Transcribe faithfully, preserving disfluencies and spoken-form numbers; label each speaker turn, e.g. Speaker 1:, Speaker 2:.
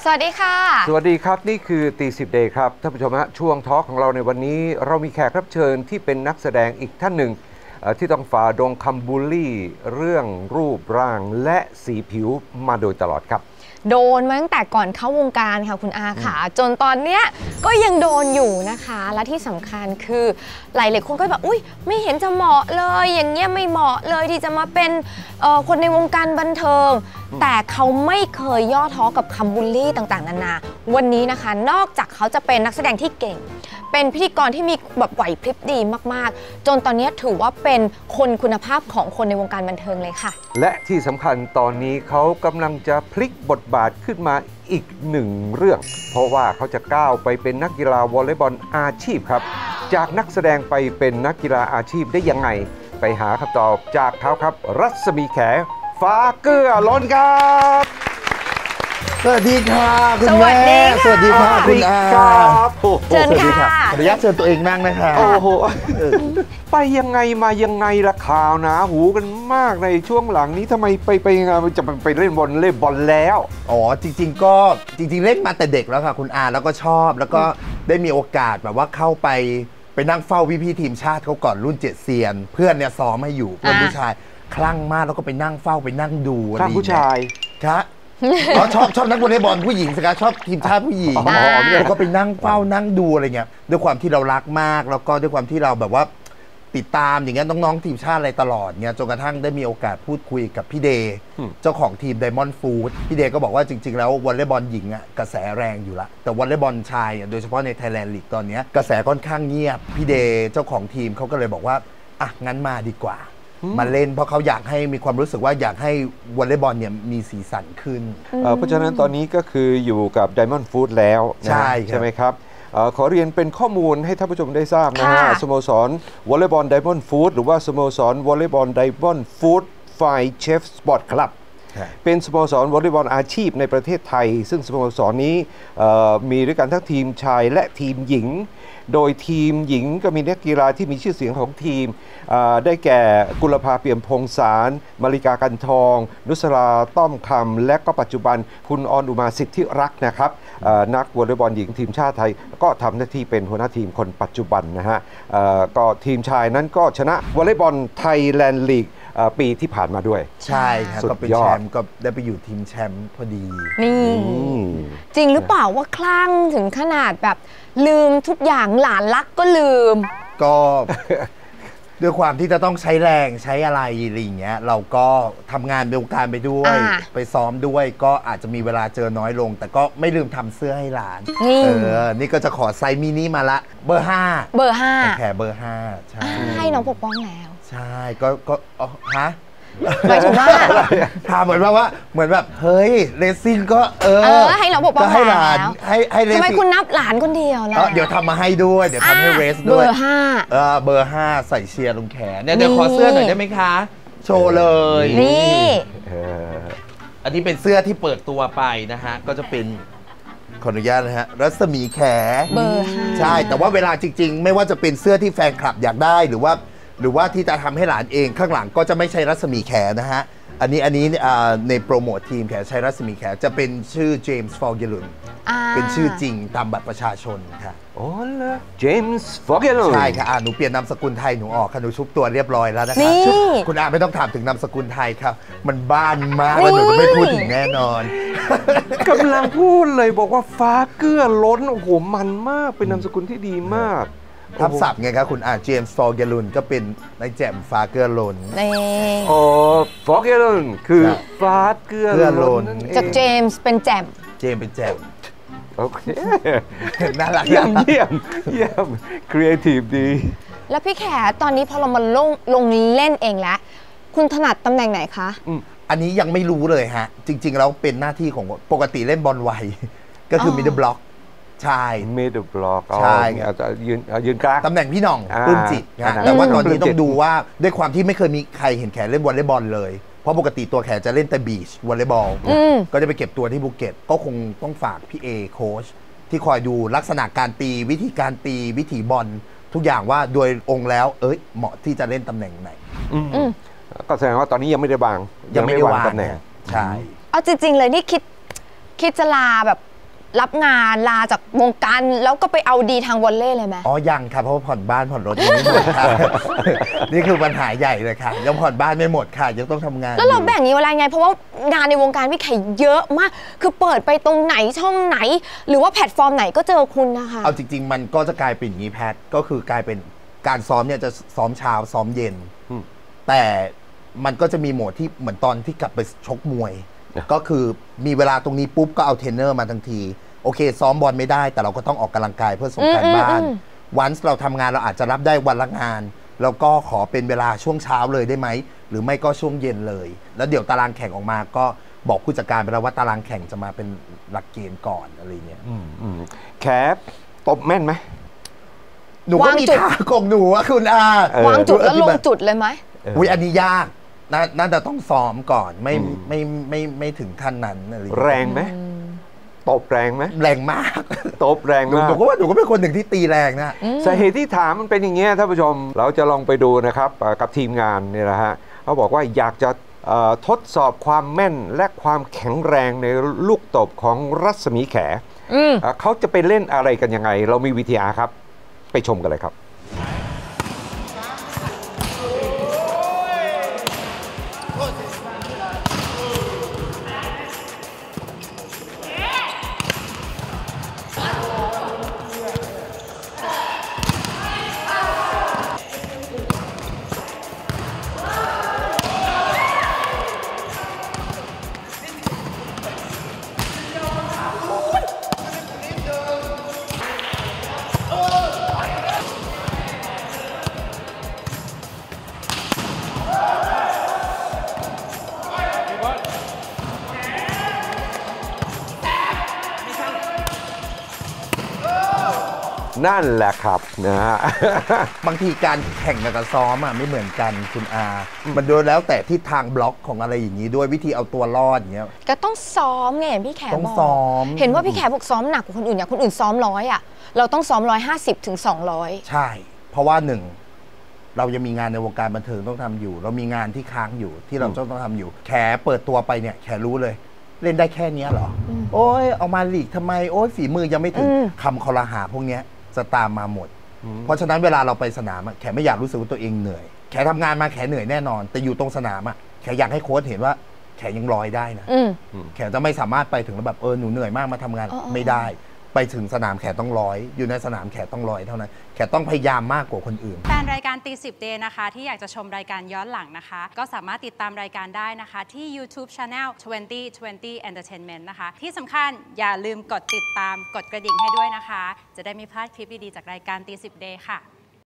Speaker 1: สวัสดีค่ะ
Speaker 2: สวัสดีครับนี่คือตีสิบเดย์ครับท่านผู้ชมฮะช่วงทอล์กของเราในวันนี้เรามีแขกรับเชิญที่เป็นนักแสดงอีกท่านหนึ่งที่ต้องฝ่าดงคำบูลลี่เรื่องรูปร่างและสีผิวมาโดยตลอดครับ
Speaker 1: โดนมาตั้งแต่ก่อนเข้าวงการค่ะคุณอาค่ะจนตอนเนี้ยก็ยังโดนอยู่นะคะและที่สำคัญคือหลายๆคนก็แบบอุ้ยไม่เห็นจะเหมาะเลยอย่างเงี้ยไม่เหมาะเลยที่จะมาเป็นคนในวงการบันเทิงแต่เขาไม่เคยย่อท้อกับคำบูลลี่ต่างๆนานาวันนี้นะคะนอกจากเขาจะเป็นนักแสดงที่เก่งเป็นพิธีกรที่มีแบบไหวพริบดีมากๆจนตอนนี้ถือว่าเป็นคนคุณภาพของคนในวงการบันเทิงเลยค่ะ
Speaker 2: และที่สำคัญตอนนี้เขากำลังจะพลิกบทบาทขึ้นมาอีกหนึ่งเรื่องเพราะว่าเขาจะก้าวไปเป็นนักกีฬาวอลเลย์บอลอาชีพครับจากนักแสดงไปเป็นนักกีฬาอาชีพได้ยังไงไปหาคำตอบจากเขาครับรัศมีแขฟ้าเกื้อล้นครับ
Speaker 3: สวัสดีค่ะคุณแม่สวัสดีค่ะคุณอา
Speaker 1: เชิญค่ะ
Speaker 3: ขออนุญาตเชิญตัวเองนั่งนะคะ
Speaker 2: โอ้โหไปยังไงมายังไงล่ะข่าวหนาหูกันมากในช่วงหลังนี้ทำไมไปไปงานจะไปเล่นบอลเล่นบอลแล้ว
Speaker 3: อ๋อจริงๆก็จริงๆเล่นมาแต่เด็กแล้วค่ะคุณอาแล้วก็ชอบแล้วก็ได้มีโอกาสแบบว่าเข้าไปไปนั่งเฝ้าพี่พี่ทีมชาติเขาก่อนรุ่นเจ็ดเซียนเพื่อนเนี่ยซ้อมให้อยู่เพื่อนผู้ชายคลั่งมากแล้วก็ไปนั่งเฝ้าไปนั่งดู
Speaker 2: คลั่งผู้ชาย
Speaker 3: ครับอ๋อชอบชอบนักวอลเลย์บอลผู้หญิงสิครับชอบทีมชาติผู้หญิงแล้วก็ไปนั่งเฝ้านั่งดูอะไรเงี้ยด้วยความที่เรารักมากแล้วก็ด้วยความที่เราแบบว่าติดตามอย่างเงี้ยน้องๆทีมชาติอะไรตลอดเงี้ยจนกระทั่งได้มีโอกาสพูดคุยกับพี่เดย์เจ้าของทีม Diamond Food พี่เดย์ก็บอกว่าจริงๆแล้ววอลเลย์บอลหญิงอ่ะกระแสแรงอยู่ละแต่วอลเลย์บอลชายโดยเฉพาะใน Thailand League ตอนนี้กระแสค่อนข้างเงียบพี่เดย์เจ้าของทีมเขาก็เลยบอกว่าอ่ะงั้นมาดีกว่ามาเล่นเพราะเขาอยากให้มีความรู้สึกว่าอยากให้วอลเลย์บอลเนี่ยมีสีสันขึ้น
Speaker 2: เพราะฉะนั้นตอนนี้ก็คืออยู่กับ Diamond Food แล้วใช่ใช่ไหมครับขอเรียนเป็นข้อมูลให้ท่านผู้ชมได้ทราบนะฮะสโมสรวอลเลย์บอล Diamond Food หรือว่าสโมสรวอลเลย์บอล Diamond Food Fine Chef Sport Club เป็นสโมสรวอลเลย์บอลอาชีพในประเทศไทยซึ่งสโมสรนี้มีด้วยกันทั้งทีมชายและทีมหญิงโดยทีมหญิงก็มีนักกีฬาที่มีชื่อเสียงของทีมได้แก่กุลภาเปี่ยมพงษารมาริกากันทองนุสราต้อมคำและก็ปัจจุบันคุณออนอุมาสิทธิรักษ์นะครับนักวอลเลย์บอลหญิงทีมชาติไทยก็ทำหน้าที่เป็นหัวหน้าทีมคนปัจจุบันนะฮะก็ทีมชายนั้นก็ชนะวอลเลย์บอลไทยแลนด์ลีกปีที่ผ่านมาด้วย
Speaker 3: ใช่ครับก็เป็นแชมป์ก็ได้ไปอยู่ทีมแชมป์พอดี
Speaker 1: นี่จริงหรือเปล่าว่าคลั่งถึงขนาดแบบลืมทุกอย่างหลานรักก็ลืม
Speaker 3: ก็ด้วยความที่จะต้องใช้แรงใช้อะไรอะไรอย่างเงี้ยเราก็ทำงานในวงการไปด้วยไปซ้อมด้วยก็อาจจะมีเวลาเจอน้อยลงแต่ก็ไม่ลืมทำเสื้อให้หลานเออนี่ก็จะขอไซส์มินิมาละเบอร์ห้า
Speaker 1: เบอร์ห้า
Speaker 3: แขนเบอร์ห้าใช่
Speaker 1: ให้น้องปกป้องแล้ว
Speaker 3: ใช่ก็ก็ฮะ
Speaker 1: หมายถึงว่า
Speaker 3: ถามเหมือนว่าเหมือนแบบเฮ้ยเรซินก็เออ
Speaker 1: ให้น้องปกป้อง
Speaker 3: ให้หลานให้ให้เรซิน
Speaker 1: ทำไมคุณนับหลานคนเดียวล่ะ
Speaker 3: เดี๋ยวทำมาให้ด้วยเดี๋ยวทำให้เรสด้วย
Speaker 1: เบอร์ห้า
Speaker 3: เออเบอร์ห้าใส่เชียร์ลงแขนเนี่ยเดี๋ยวขอเสื้อหน่อยได้ไหมคะโชว์เลย
Speaker 1: นี่
Speaker 3: อันนี้เป็นเสื้อที่เปิดตัวไปนะฮะก็จะเป็นขออนุญาตนะฮะรัศมีแข
Speaker 1: เบอร์ห้า
Speaker 3: ใช่แต่ว่าเวลาจริงๆไม่ว่าจะเป็นเสื้อที่แฟนคลับอยากได้หรือว่าหรือว่าที่จะทำให้หลานเองข้างหลังก็จะไม่ใช่รัศมีแขนะฮะอันนี้อันนี้ในโปรโมททีมแขใช้รัศมีแขจะเป็นชื่อเจมส์ฟอร์เกลุนเป็นชื่อจริงตามบัตรประชาชนค่ะ
Speaker 2: อ๋อเหรอเจมส์ฟอร์เกลุน
Speaker 3: ใช่ค่ะหนูเปลี่ยนนามสกุลไทยหนูออกค่ะหนูชุบตัวเรียบร้อยแล้วนะคะคุณอาไม่ต้องถามถึงนามสกุลไทยครับมันบ้านมากแล้วหนูจะไม่พูดถึงแน่นอน
Speaker 2: กำลังพูดเลยบอกว่าฟ้าเกื้อล้นโอ้โหมันมากเป็นนามสกุลที่ดีมาก
Speaker 3: ทับศัพท์ไงครับคุณอาเจมส์ฟอร์เกลุนก็เป็นนายแจมฟ้าเกื้อล้น
Speaker 2: โอ้ฟอร์เกลุนคือฟ้าเกื้อล้น
Speaker 1: จากเจมส์เป็นแจม
Speaker 3: เจมเป็นแจม
Speaker 2: โอเค
Speaker 3: น่ารัก
Speaker 2: เยี่ยมเยี่ยมเยี่ยมครีเอทีฟดี
Speaker 1: แล้วพี่แขตอนนี้พอเรามาลงลงเล่นเองแล้วคุณถนัดตำแหน่งไหนคะ
Speaker 3: อันนี้ยังไม่รู้เลยฮะจริงๆแล้วเป็นหน้าที่ของปกติเล่นบอลไวก็คือมิดเดิลบล็อกใช่
Speaker 2: มิดเดิลบล็อก
Speaker 3: ใช่
Speaker 2: ยืนยืนกลาง
Speaker 3: ตำแหน่งพี่น้องปลื้มจิตนะแต่ว่าตอนนี้ต้องดูว่าด้วยความที่ไม่เคยมีใครเห็นแขเล่นวอลเลย์บอลเลยเพราะปกติตัวแขจะเล่นแต่บีชวอลเลย์บอลก็จะไปเก็บตัวที่ภูเก็ตก็คงต้องฝากพี่เอโค้ชที่คอยดูลักษณะการตีวิธีการตีวิธีบอลทุกอย่างว่าโดยองค์แล้วเอ้ยเหมาะที่จะเล่นตำแหน่งไหน
Speaker 2: ก็แสดงว่าตอนนี้ยังไม่ได้วาง
Speaker 3: ยังไม่ได้วางตำแหน่งใช่
Speaker 1: เอาจริงๆเลยนี่คิดคิดจะลาแบบรับงานลาจากวงการแล้วก็ไปเอาดีทางวอลเลย์เลยไหม
Speaker 3: อ๋อยังครับเพราะว่าผ่อนบ้านผ่อนรถยังไม่หมดค่ะ นี่คือปัญหาใหญ่เลยค่ะยังผ่อนบ้านไม่หมดค่ะยังต้องทำงาน
Speaker 1: แล้วเราแบ่งนี้เวลาไงเพราะว่างานในวงการพี่ไข่เยอะมากคือเปิดไปตรงไหนช่องไหน หรือว่าแพลตฟอร์มไหนก็เจอคุณนะคะ
Speaker 3: เอาจริงๆมันก็จะกลายเป็นอย่างนี้แพทก็คือกลายเป็นการซ้อมเนี่ยจะซ้อมเช้าซ้อมเย็นแต่มันก็จะมีโหมดที่เหมือนตอนที่กลับไปชกมวยก็คือมีเวลาตรงนี้ปุ๊บก็เอาเทรนเนอร์มาทันทีโอเคซ้อมบอลไม่ได้แต่เราก็ต้องออกกำลังกายเพื่อส่งการบ้านวันเราทำงานเราอาจจะรับได้วันละงานแล้วก็ขอเป็นเวลาช่วงเช้าเลยได้ไหมหรือไม่ก็ช่วงเย็นเลยแล้วเดี๋ยวตารางแข่งออกมาก็บอกผู้จัดการไปแล้วว่าตารางแข่งจะมาเป็นหลักเกณฑ์ก่อนอะไรเงี้ย
Speaker 2: แคปตบแม่นไหม
Speaker 3: หนูก็มีท่าของหนูอะคุณอาว
Speaker 1: างจุดแล้วลงจุดเลยไหม
Speaker 3: อุ้ยอันนี้ยากน่าจะต้องซ้อมก่อนไม่ไม่ไม่ไม่ถึงขั้นนั้นอะไร
Speaker 2: แรงไหมตบแรงไหม
Speaker 3: แรงมาก
Speaker 2: ตบแรงมาก
Speaker 3: หนูก็ว่าหนูก็เป็นคนหนึ่งที่ตีแรงนะ
Speaker 2: สาเหตุที่ถามมันเป็นอย่างเงี้ยท่านผู้ชมเราจะลองไปดูนะครับกับทีมงานเนี่ยนะฮะเขาบอกว่าอยากจะทดสอบความแม่นและความแข็งแรงในลูกตบของรัศมีแขเขาจะไปเล่นอะไรกันยังไงเรามีวิทยาครับไปชมกันเลยครับนั่นแหละครับนะฮะ
Speaker 3: บางทีการแข่งกับซ้อมอ่ะไม่เหมือนกันคุณอา มันดูแล้วแต่ทิศทางบล็อกของอะไรอย่างนี้ด้วยวิธีเอาตัวรอดอย่างเงี้ย
Speaker 1: ก็ต้องซ้อมไงพี่แขก
Speaker 3: ต้องซ้อม
Speaker 1: เห็นว่าพี่แขกบอกซ้อมหนักกว่าคนอื่นอย่างคนอื่นซ้อมร้อยอ่ะเราต้องซ้อมร้อยห้าสิบถึงสองร้อย
Speaker 3: ใช่เพราะว่าหนึ่งเรายังมีงานในวงการบันเทิงต้องทำอยู่เรามีงานที่ค้างอยู่ที่เราต้องทำอยู่แขเปิดตัวไปเนี่ยแขรู้เลยเล่นได้แค่นี้เหรอโอ้ยเอามาหลีกทำไมโอ้ยฝีมือยังไม่ถึงคำคอรหาพวกเนี้ยจะตามมาหมดเพราะฉะนั้นเวลาเราไปสนามแขไม่อยากรู้สึกว่าตัวเองเหนื่อยแขทำงานมาแขเหนื่อยแน่นอนแต่อยู่ตรงสนามอะแขอยากให้โค้ชเห็นว่าแขยังลอยได้นะแขจะไม่สามารถไปถึงแล้วแบบเออหนูเหนื่อยมากมาทำงานไม่ได้ไปถึงสนามแขต้องลอยอยู่ในสนามแขต้องลอยเท่านั้นแขต้องพยายามมากกว่าคนอื่น
Speaker 4: แฟนรายการตีสิบเดย์นะคะที่อยากจะชมรายการย้อนหลังนะคะก็สามารถติดตามรายการได้นะคะที่ YouTube Channel ยี่สิบ ยี่สิบ Entertainment นะคะที่สำคัญอย่าลืมกดติดตามกดกระดิ่งให้ด้วยนะคะจะได้ไม่พลาดคลิปดีๆจากรายการตีสิบเดย์ค่ะ